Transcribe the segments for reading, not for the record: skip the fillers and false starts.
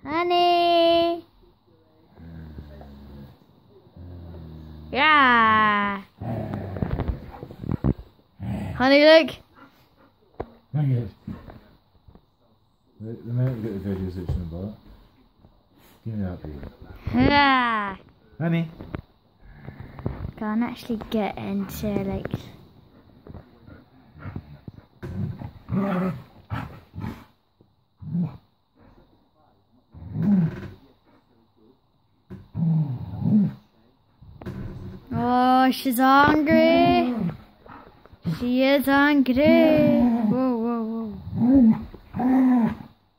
Honey. Yeah. Honey, look. Hang it. The minute we get the video section about. Give me that baby. Yeah. Honey. Can't actually get into like. Oh, she's hungry. She is hungry. Whoa, whoa, whoa.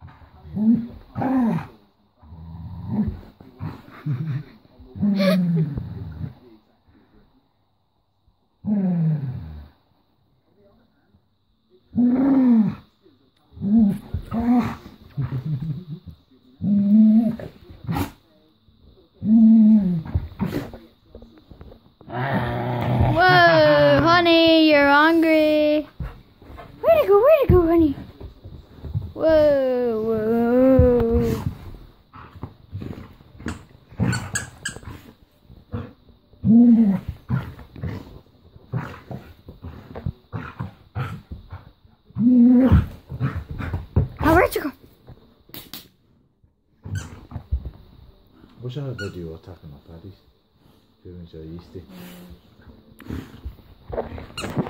Whoa, honey, you're hungry. Where'd it go? Where'd it go, honey? Whoa, whoa. Oh, where'd you go? Wish I had a video attacking my paddies. Feeling so yeasty.